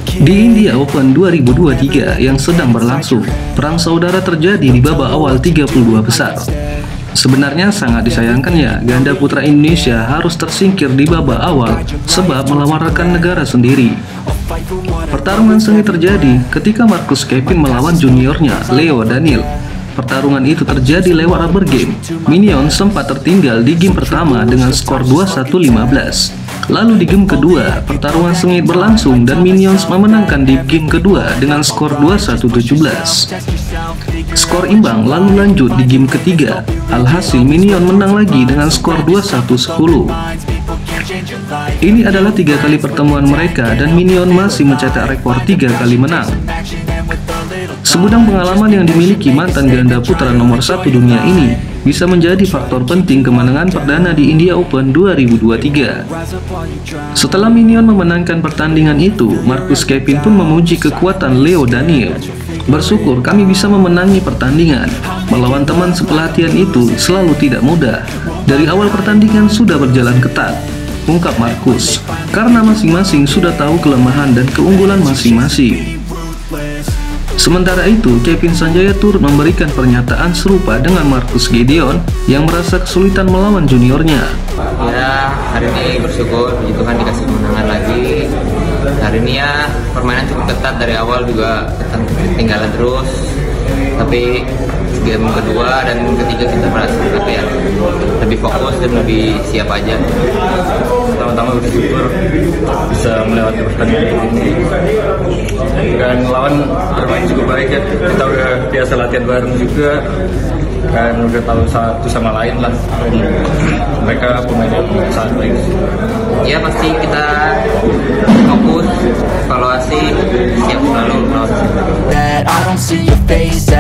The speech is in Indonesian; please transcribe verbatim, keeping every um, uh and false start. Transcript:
Di India Open dua ribu dua puluh tiga yang sedang berlangsung, perang saudara terjadi di babak awal tiga puluh dua besar. Sebenarnya sangat disayangkan ya, ganda putra Indonesia harus tersingkir di babak awal sebab melawan rekan negara sendiri. Pertarungan sengit terjadi ketika Marcus Kevin melawan juniornya Leo Daniel. Pertarungan itu terjadi lewat rubber game. Minion sempat tertinggal di game pertama dengan skor dua puluh satu lima belas. Lalu di game kedua, pertarungan sengit berlangsung dan Minions memenangkan di game kedua dengan skor dua puluh satu tujuh belas. Skor imbang lalu lanjut di game ketiga. Alhasil Minion menang lagi dengan skor dua puluh satu sepuluh. Ini adalah tiga kali pertemuan mereka dan Minion masih mencetak rekor tiga kali menang. Segudang pengalaman yang dimiliki mantan ganda putra nomor satu dunia ini bisa menjadi faktor penting kemenangan perdana di India Open dua ribu dua puluh tiga. Setelah Minion memenangkan pertandingan itu, Marcus Kevin pun memuji kekuatan Leo Daniel. Bersyukur kami bisa memenangi pertandingan. Melawan teman sepelatihan itu selalu tidak mudah. Dari awal pertandingan sudah berjalan ketat, ungkap Marcus, karena masing-masing sudah tahu kelemahan dan keunggulan masing-masing. Sementara itu, Kevin Sanjaya turut memberikan pernyataan serupa dengan Marcus Gideon yang merasa kesulitan melawan juniornya. Ya, hari ini bersyukur puji Tuhan dikasih kemenangan lagi. Hari ini ya permainan cukup ketat dari awal juga ketinggalan terus. Tapi game kedua dan ketiga kita berhasil apa ya, lebih fokus dan lebih siap aja. Pertama-tama bersyukur bisa melewati pertandingan ini dan melawan bermain cukup baik ya. Kita udah biasa latihan bareng juga dan udah tahu satu sama lain lah. Mereka pemain yang sangat baik. Ya pasti kita fokus, evaluasi, siap selalu melawan.